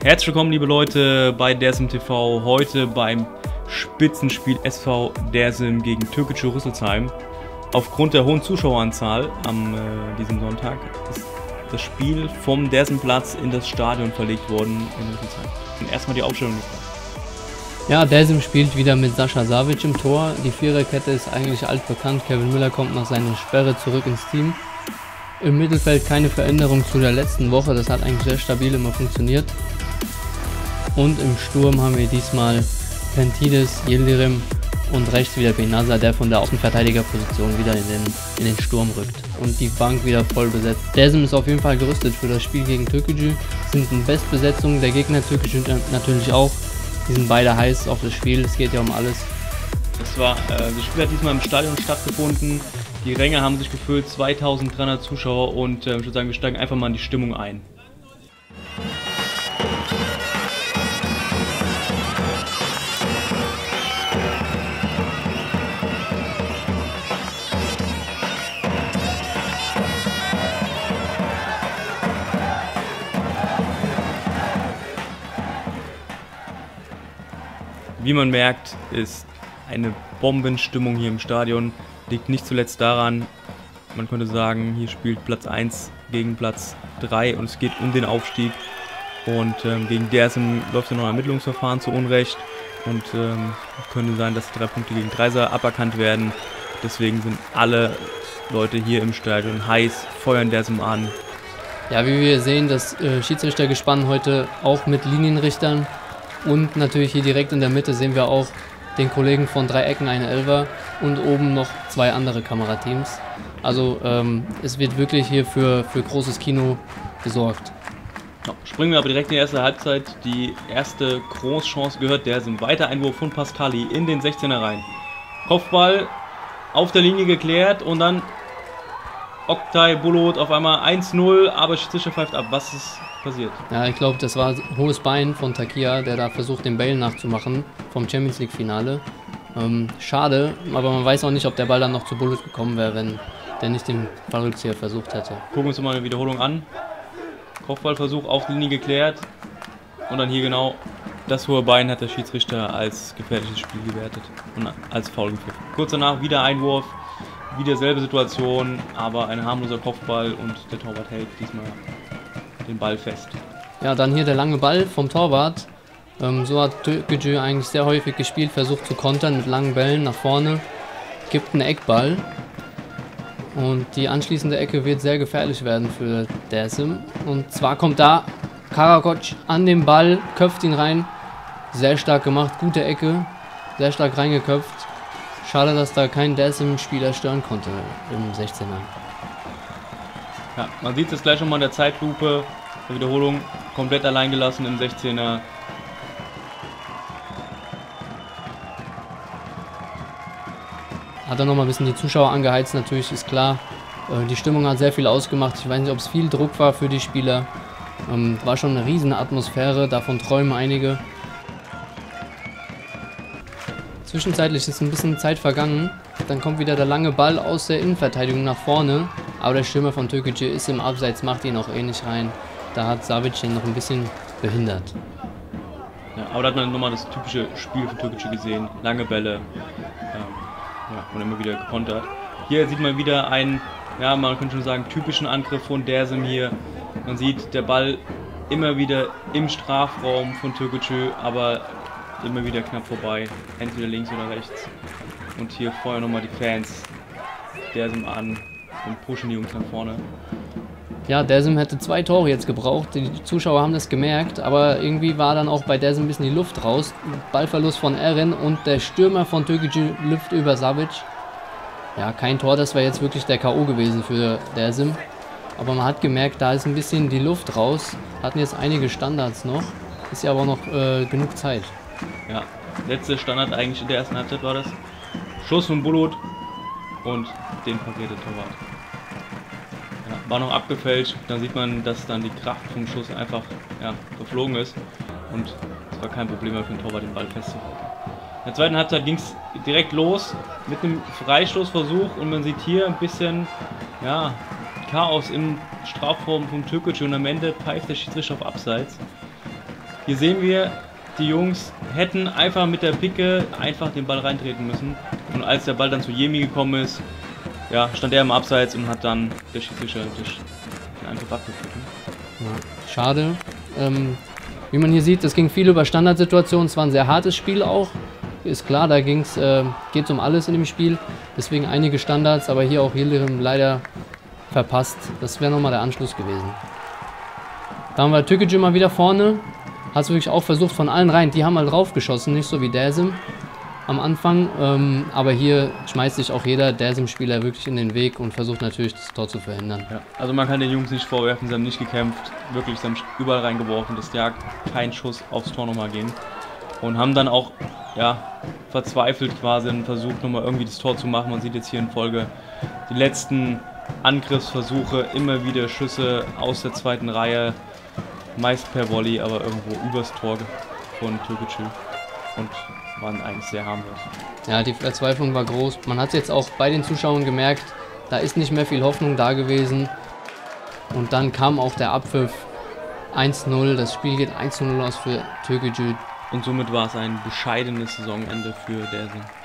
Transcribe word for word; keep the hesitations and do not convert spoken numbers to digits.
Herzlich willkommen, liebe Leute, bei Dersim T V. Heute beim Spitzenspiel S V Dersim gegen Türkgücü Rüsselsheim. Aufgrund der hohen Zuschaueranzahl am äh, diesem Sonntag ist das Spiel vom Dersimplatz in das Stadion verlegt worden in Rüsselsheim. Und erstmal die Aufstellung nicht. Ja, Dersim spielt wieder mit Sascha Savic im Tor. Die Viererkette ist eigentlich altbekannt. Kevin Müller kommt nach seiner Sperre zurück ins Team. Im Mittelfeld keine Veränderung zu der letzten Woche. Das hat eigentlich sehr stabil immer funktioniert. Und im Sturm haben wir diesmal Pentidis, Yildirim und rechts wieder Benaza, der von der Außenverteidigerposition wieder in den, in den Sturm rückt. Und die Bank wieder voll besetzt. Dersim ist auf jeden Fall gerüstet für das Spiel gegen Türkgücü. Sind in Bestbesetzung, der Gegner Türkgücü natürlich auch. Die sind beide heiß auf das Spiel, es geht ja um alles. Das, war, äh, das Spiel hat diesmal im Stadion stattgefunden. Die Ränge haben sich gefüllt, zweitausenddreihundert Zuschauer und äh, ich würde sagen, wir steigen einfach mal in die Stimmung ein. Wie man merkt, ist eine Bombenstimmung hier im Stadion. Liegt nicht zuletzt daran, man könnte sagen, hier spielt Platz eins gegen Platz drei und es geht um den Aufstieg. Und ähm, gegen Dersim läuft ja noch ein Ermittlungsverfahren zu Unrecht. Und ähm, könnte sein, dass drei Punkte gegen Dreiser aberkannt werden. Deswegen sind alle Leute hier im Stadion heiß, feuern Dersim an. Ja, wie wir sehen, das äh, Schiedsrichtergespann heute auch mit Linienrichtern. Und natürlich hier direkt in der Mitte sehen wir auch den Kollegen von Drei Ecken, eine Elfer und oben noch zwei andere Kamerateams. Also ähm, es wird wirklich hier für, für großes Kino gesorgt. Ja, springen wir aber direkt in die erste Halbzeit. Die erste Großchance gehört Dersim. Weiter Einwurf von Pascali in den sechzehner rein. Kopfball auf der Linie geklärt und dann Oktay Bulut auf einmal eins null, aber Schiedsrichter pfeift ab. Was ist passiert? Ja, ich glaube, das war ein hohes Bein von Takia, der da versucht, den Bale nachzumachen vom Champions League Finale. Ähm, schade, aber man weiß auch nicht, ob der Ball dann noch zu Bulut gekommen wäre, wenn der nicht den Fallrückzieher versucht hätte. Gucken wir uns mal eine Wiederholung an. Kopfballversuch auf die Linie geklärt und dann hier genau das hohe Bein hat der Schiedsrichter als gefährliches Spiel gewertet und als Foul gepfiffen. Kurz danach wieder Einwurf. Wieder selbe Situation, aber ein harmloser Kopfball und der Torwart hält diesmal den Ball fest. Ja, dann hier der lange Ball vom Torwart. Ähm, so hat Türkgücü eigentlich sehr häufig gespielt, versucht zu kontern mit langen Bällen nach vorne. Gibt einen Eckball. Und die anschließende Ecke wird sehr gefährlich werden für Dersim. Und zwar kommt da Karakoc an den Ball, köpft ihn rein. Sehr stark gemacht, gute Ecke, sehr stark reingeköpft. Schade, dass da kein Dersim-Spieler stören konnte im sechzehner. Ja, man sieht es gleich nochmal in der Zeitlupe, der Wiederholung, komplett allein gelassen im sechzehner. Hat er nochmal ein bisschen die Zuschauer angeheizt, natürlich ist klar. Die Stimmung hat sehr viel ausgemacht. Ich weiß nicht, ob es viel Druck war für die Spieler. War schon eine riesen Atmosphäre, davon träumen einige. Zwischenzeitlich ist ein bisschen Zeit vergangen, dann kommt wieder der lange Ball aus der Innenverteidigung nach vorne, aber der Stürmer von Türkgücü ist im Abseits, macht ihn auch eh nicht rein. Da hat Savic ihn noch ein bisschen behindert. Ja, aber da hat man nochmal das typische Spiel von Türkgücü gesehen, lange Bälle ähm, ja, und immer wieder gekontert. Hier sieht man wieder einen, ja, man könnte schon sagen, typischen Angriff von Dersim hier. Man sieht der Ball immer wieder im Strafraum von Türkgücü, aber immer wieder knapp vorbei, entweder links oder rechts. Und hier vorher nochmal die Fans Dersim an und pushen die Jungs nach vorne. Ja, Dersim hätte zwei Tore jetzt gebraucht, die Zuschauer haben das gemerkt, aber irgendwie war dann auch bei Dersim ein bisschen die Luft raus. Ballverlust von Eren und der Stürmer von Türkgücü lüpft über Savic. Ja, kein Tor, das wäre jetzt wirklich der K O gewesen für Dersim. Aber man hat gemerkt, da ist ein bisschen die Luft raus. Hatten jetzt einige Standards noch, ist ja aber auch noch äh, genug Zeit. Ja, letzte Standard eigentlich in der ersten Halbzeit war das. Schuss von Bulut und den pariert der Torwart. Ja, war noch abgefälscht, dann sieht man, dass dann die Kraft vom Schuss einfach ja, verflogen ist. Und es war kein Problem mehr für den Torwart, den Ball festzuhalten. In der zweiten Halbzeit ging es direkt los mit einem Freistoßversuch und man sieht hier ein bisschen ja, Chaos im Strafraum vom Türkgücü und am Ende pfeift der Schiedsrichter auf Abseits. Hier sehen wir, die Jungs hätten einfach mit der Picke einfach den Ball reintreten müssen. Und als der Ball dann zu Yemi gekommen ist, ja, stand er im Abseits und hat dann der Schiedsrichter den Angriff abgeführt. Ja, schade. Ähm, wie man hier sieht, es ging viel über Standardsituationen. Es war ein sehr hartes Spiel auch. Ist klar, da ging's, äh, geht es um alles in dem Spiel. Deswegen einige Standards, aber hier auch Yildirim leider verpasst. Das wäre nochmal der Anschluss gewesen. Da haben wir Türkgücü mal wieder vorne. Hat es wirklich auch versucht von allen rein. Die haben mal drauf geschossen, nicht so wie Dersim am Anfang. Ähm, aber hier schmeißt sich auch jeder Dersim-Spieler wirklich in den Weg und versucht natürlich das Tor zu verhindern. Ja, also man kann den Jungs nicht vorwerfen, sie haben nicht gekämpft. Wirklich, sie haben überall reingeworfen. Das jagt kein Schuss aufs Tor nochmal gehen. Und haben dann auch ja, verzweifelt quasi und versucht nochmal irgendwie das Tor zu machen. Man sieht jetzt hier in Folge die letzten Angriffsversuche, immer wieder Schüsse aus der zweiten Reihe. Meist per Volley, aber irgendwo übers Tor von Türkgücü und waren eigentlich sehr harmlos. Ja, die Verzweiflung war groß. Man hat es jetzt auch bei den Zuschauern gemerkt, da ist nicht mehr viel Hoffnung da gewesen. Und dann kam auch der Abpfiff eins null. Das Spiel geht eins zu null aus für Türkgücü. Und somit war es ein bescheidenes Saisonende für Dersim.